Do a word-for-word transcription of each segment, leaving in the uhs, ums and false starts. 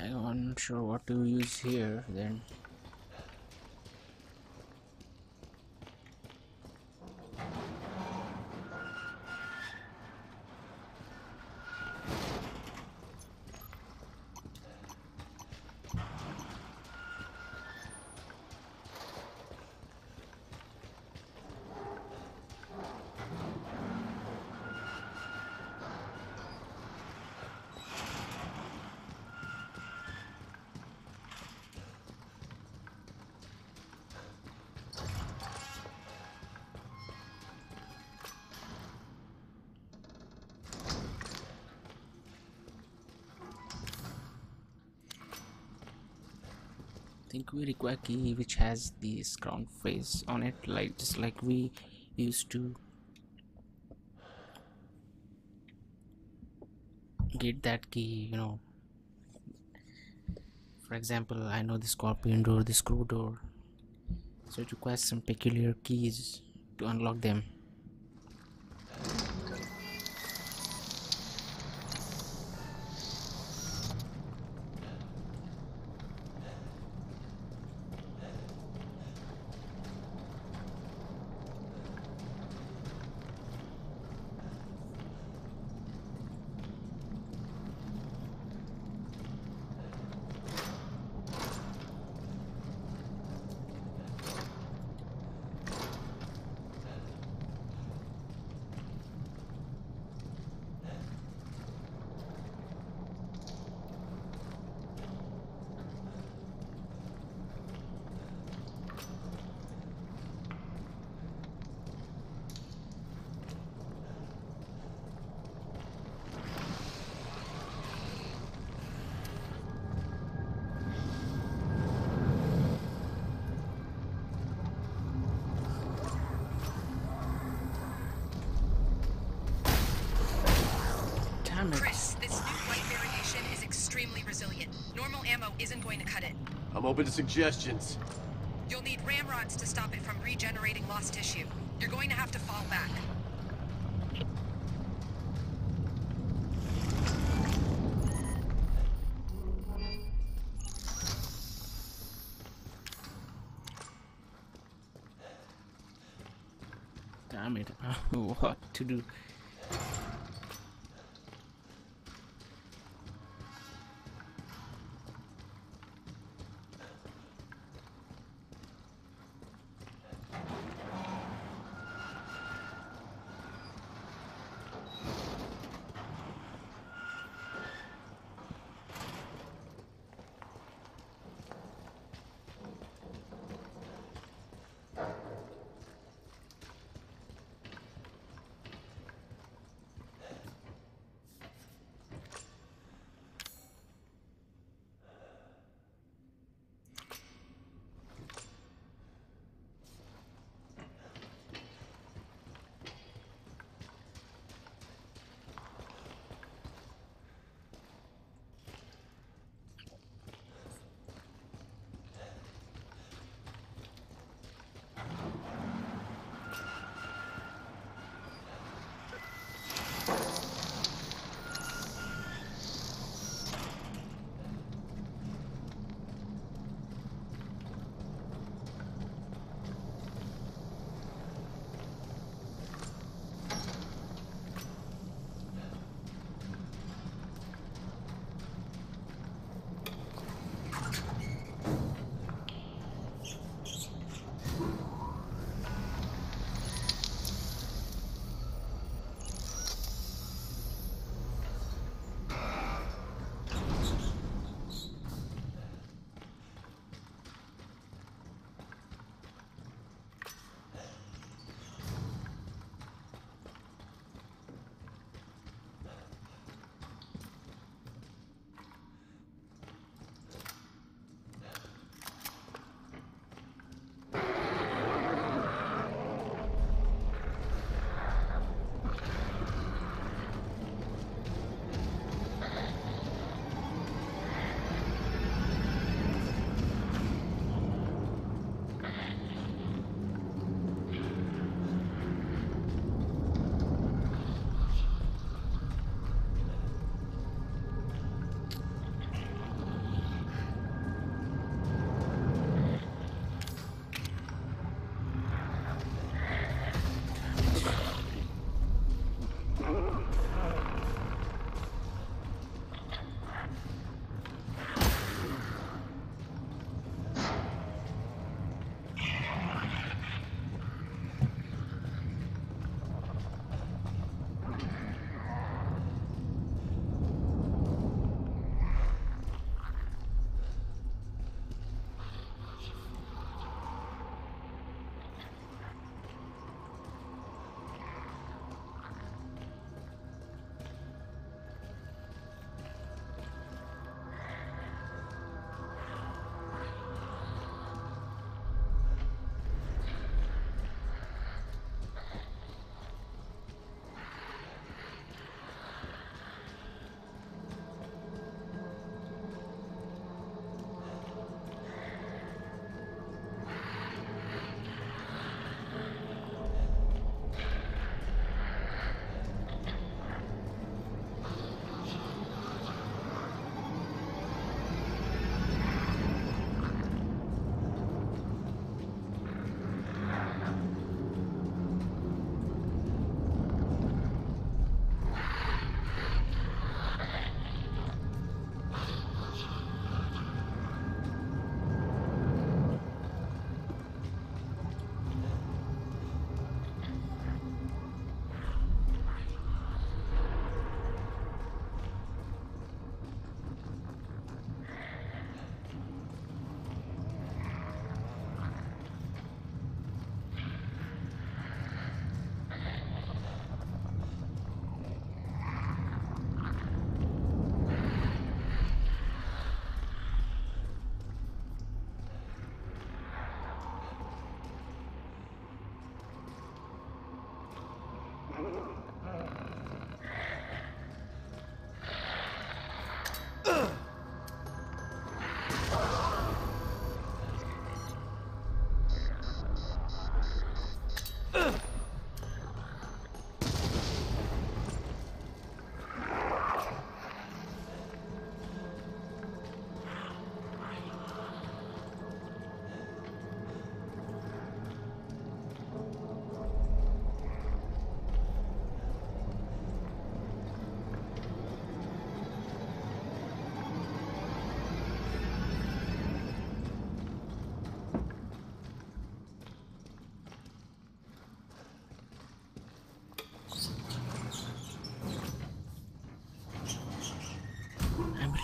I'm not sure what to use here then. I think we require key which has this crown face on it, like just like we used to get that key, you know. For example, I know the scorpion door, the screw door, so it requires some peculiar keys to unlock them. Chris, this new white variation is extremely resilient. Normal ammo isn't going to cut it. I'm open to suggestions. You'll need ramrods to stop it from regenerating lost tissue. You're going to have to fall back. Damn it, what to do?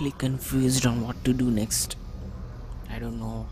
totally confused on what to do next. I don't know.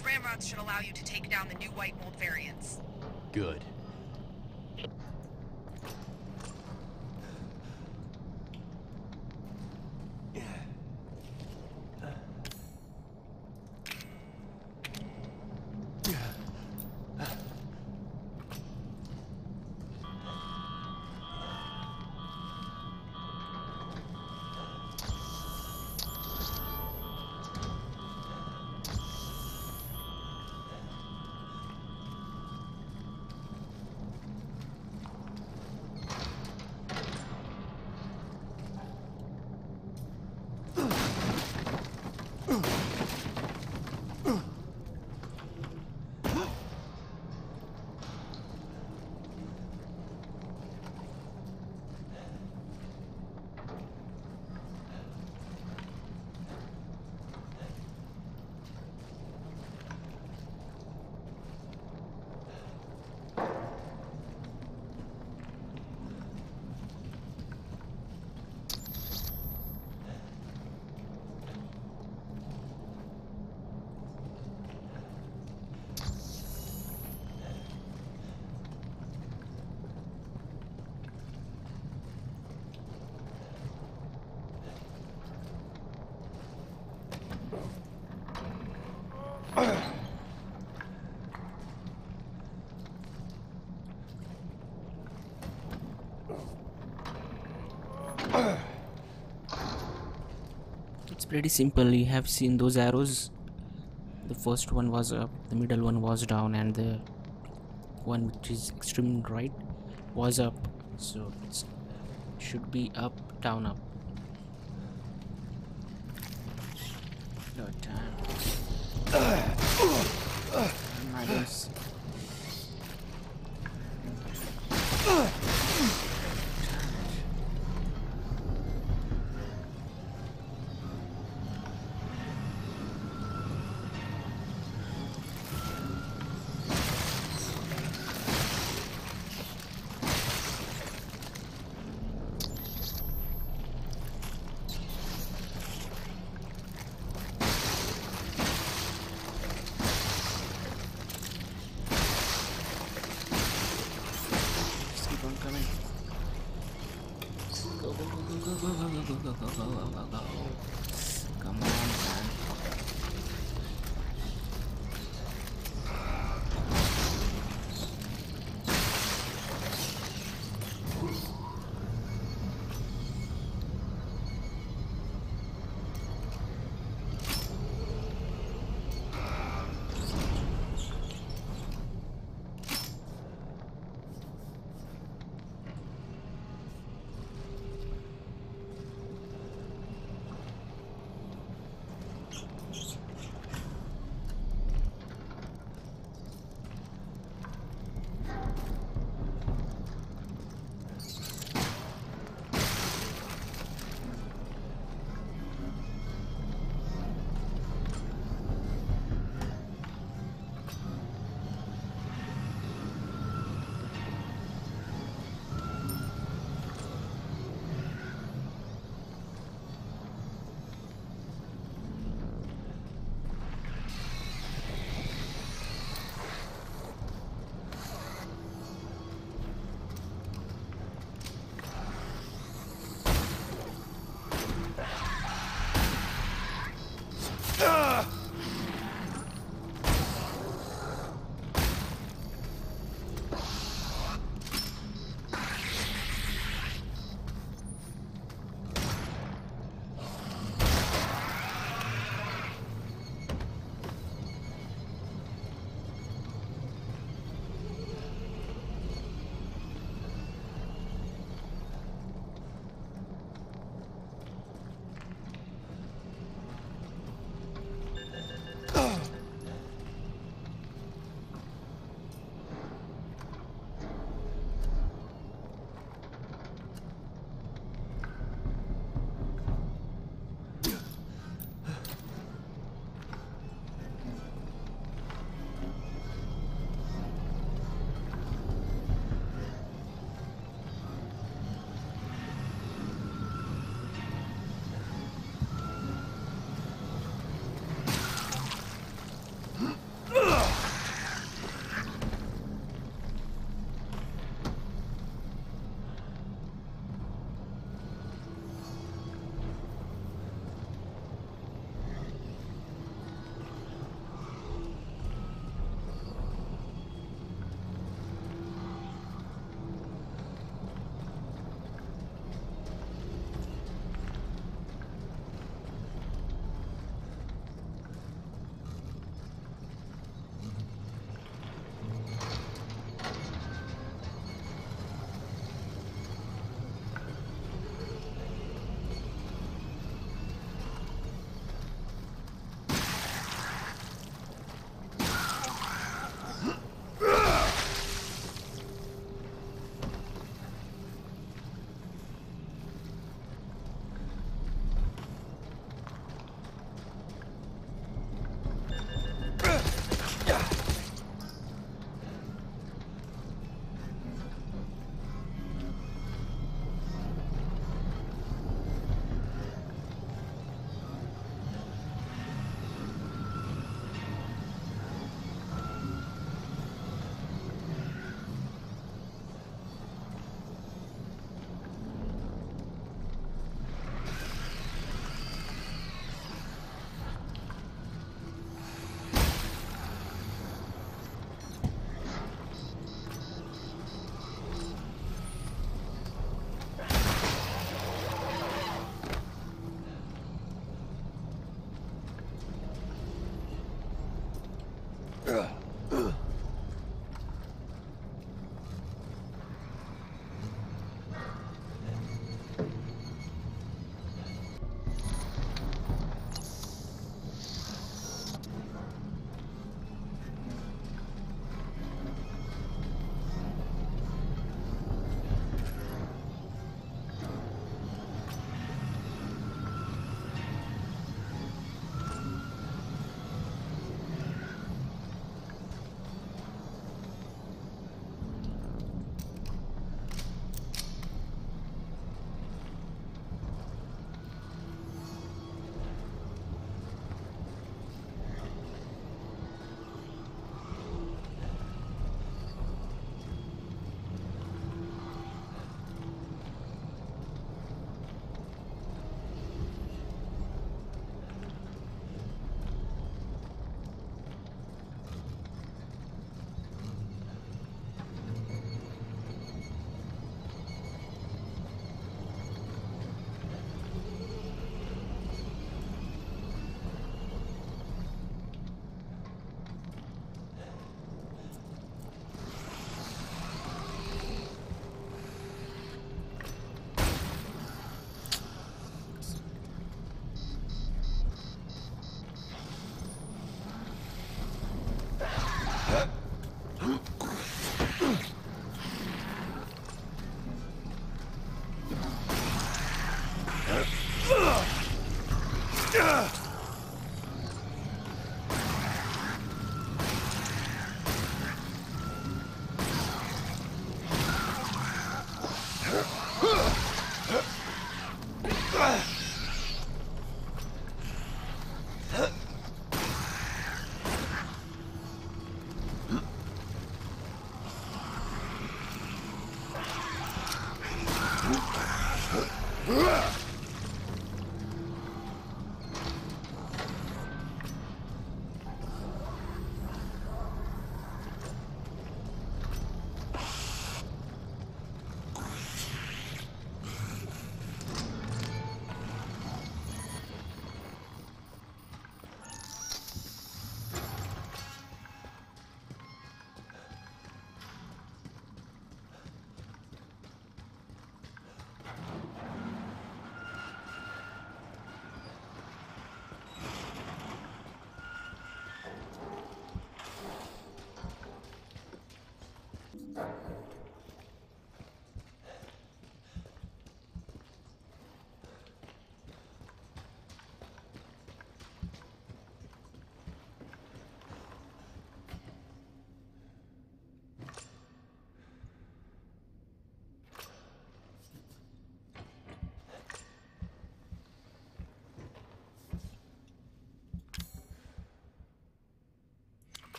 Those ramrods should allow you to take down the new white mold variants. Good. It's pretty simple. You have seen those arrows. The first one was up, the middle one was down, and the one which is extreme right was up. So it should be up, down, up. No time. I don't see. Come on, man.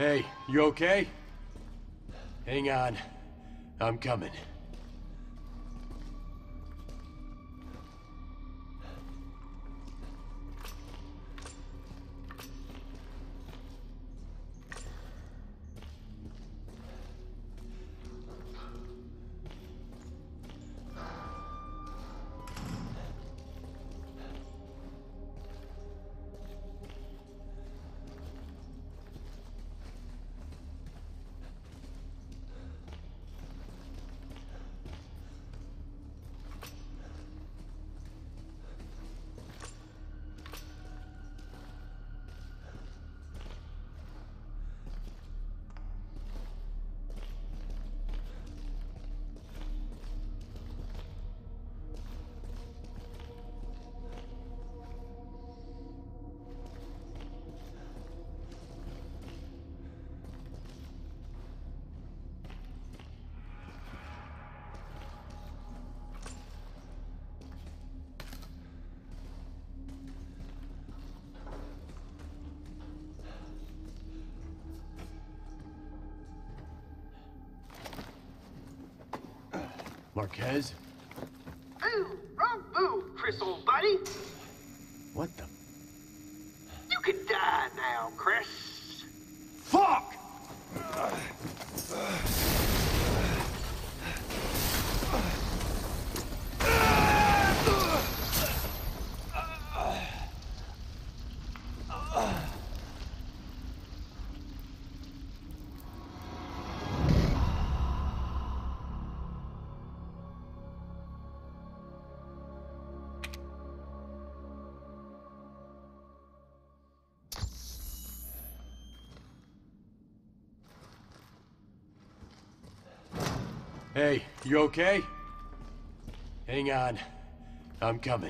Hey, you okay? Hang on. I'm coming. Marquez? Boo! Wrong boo, Chris, old buddy. What the? You can die now, Chris. Fuck! Hey, you okay? Hang on. I'm coming.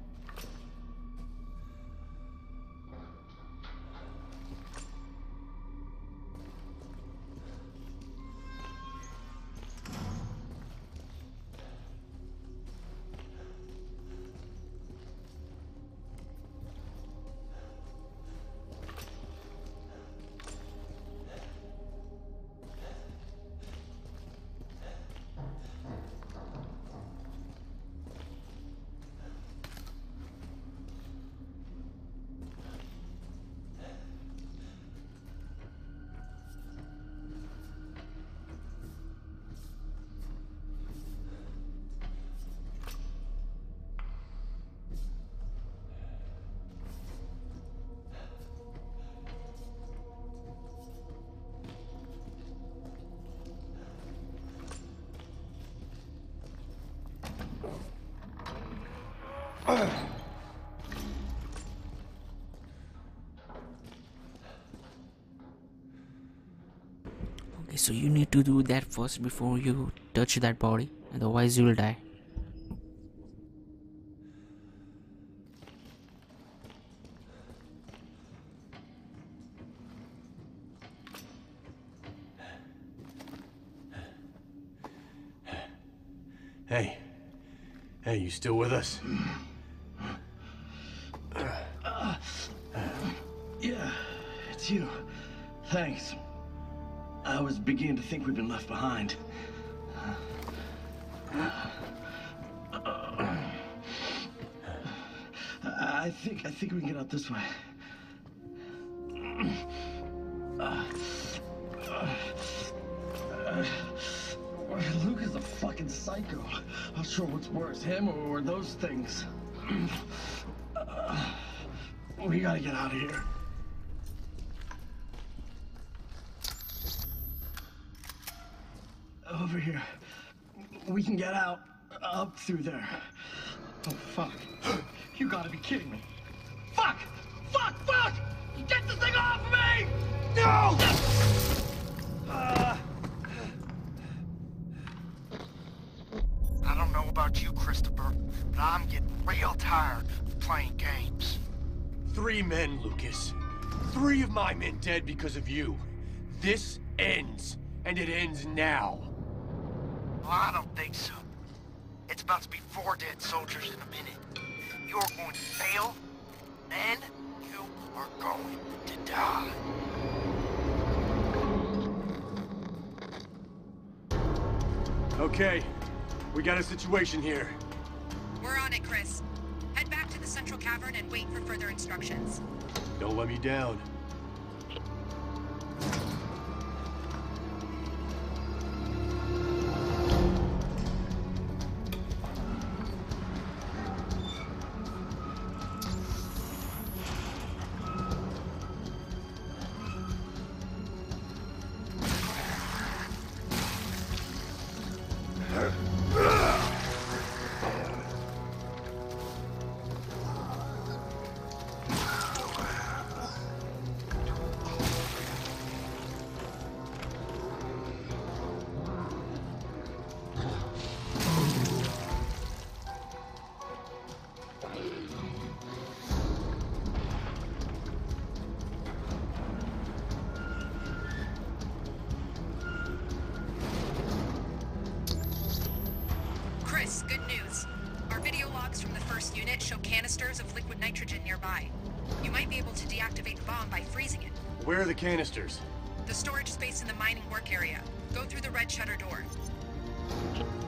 Okay, so you need to do that first before you touch that body, otherwise you will die. Hey. Hey, you still with us? Uh, yeah, it's you. Thanks. I was beginning to think we'd been left behind. I think I think we can get out this way. Luke is a fucking psycho. Not sure what's worse, him or those things. We gotta get out of here. Over here. We can get out. Up through there. Oh, fuck. You gotta be kidding me. Fuck! Fuck! Fuck! Get this thing off of me! No! Uh... I don't know about you, Christopher, but I'm getting real tired of playing games. Three men, Lucas. Three of my men dead because of you. This ends, and it ends now. Well, I don't think so. It's about to be four dead soldiers in a minute. You're going to fail, and you are going to die. Okay, we got a situation here. We're on it, Chris. Head back to the central cavern and wait for further instructions. Don't let me down. Chris, good news. Our video logs from the first unit show canisters of liquid nitrogen nearby. You might be able to deactivate the bomb by freezing it. Where are the canisters? The storage space in the mining work area. Go through the red shutter door.